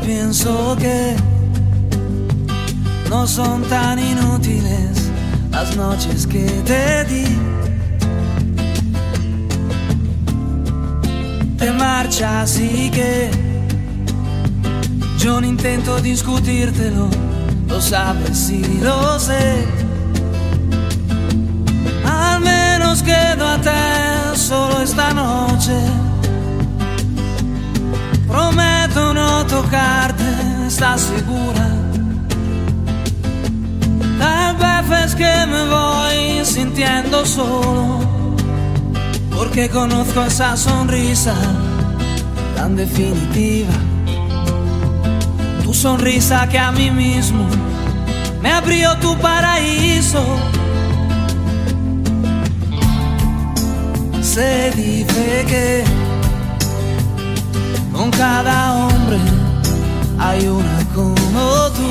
pienso que no son tan inútiles las noches que te di. Te marchas y que yo no intento discutírtelo, lo sabes y lo sé. Al menos quedo a te solo esta noche. Prometo no tocarte, ¿estás segura? Tal vez es que me voy sintiendo solo, porque conozco esa sonrisa tan definitiva. Tu sonrisa que a mí mismo me abrió tu paraíso. Se dice que con cada hombre hay una como tú,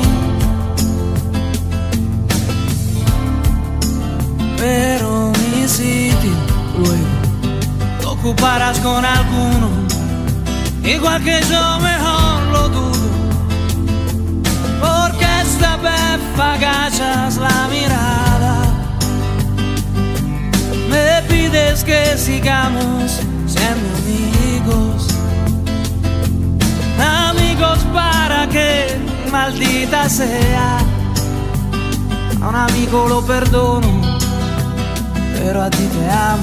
pero mi sitio luego lo ocuparás con alguno, igual que yo, mejor lo dudo, porque esta vez agachas la mirada, me pides que sigamos siendo amigos. Amigos para que, maldita sea, a un amigo lo perdono, pero a ti te amo.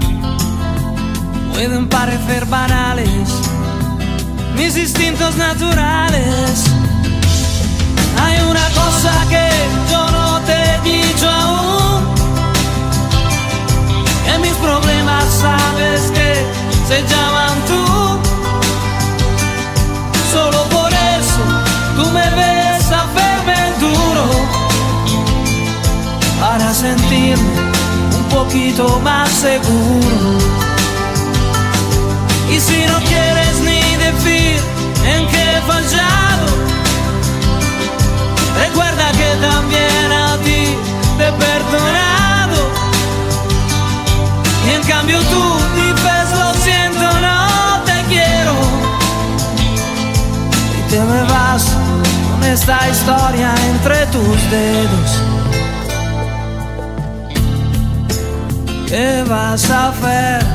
Pueden parecer banales mis instintos naturales. Hay una cosa que yo no te he dicho aún, que mis problemas sabes que se llaman tú. Solo por eso tú me ves hacerme duro, para sentirme un poquito más seguro. Y si no quieres ni decir en qué he fallado, recuerda que también a ti te he perdonado. Y en cambio tú dices lo siento, no te quiero, te me vas con esta historia entre tus dedos. ¿Qué vas a hacer?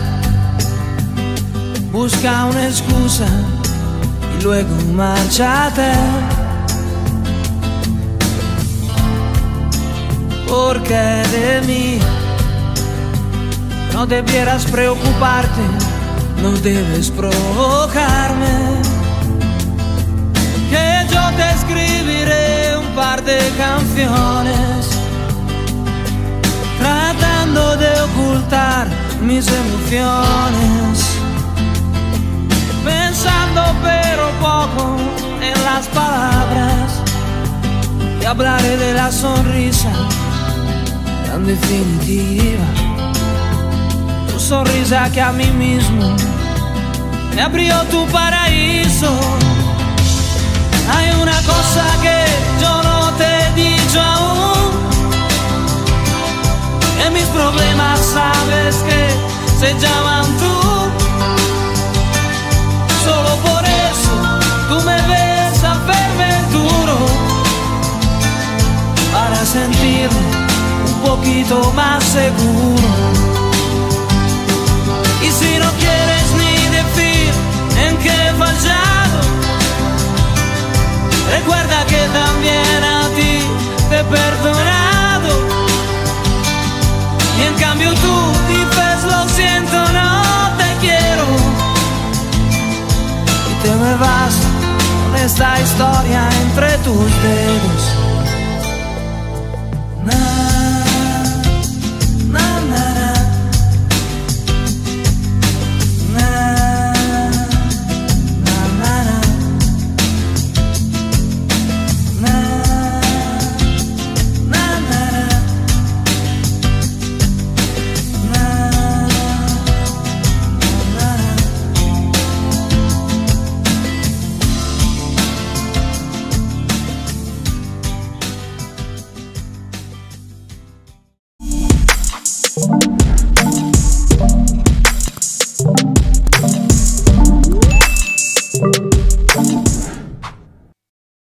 Busca una excusa y luego márchate, porque de mí no debieras preocuparte, no debes provocarme. Que yo te escribiré un par de canciones, tratando de ocultar mis emociones, pensando pero poco en las palabras, y hablaré de la sonrisa tan definitiva. Tu sonrisa que a mí mismo me abrió tu paraíso. Hay una cosa que yo no te he dicho aún, que mis problemas sabes que se llaman tú. Solo por eso tú me ves hacerme duro, para sentirme un poquito más seguro. Y si no quieres ni decir en qué he fallado, recuerda que también a ti te he perdonado. Y en cambio tú dices lo siento, no te quiero, y te me vas con esta historia entre tus dedos.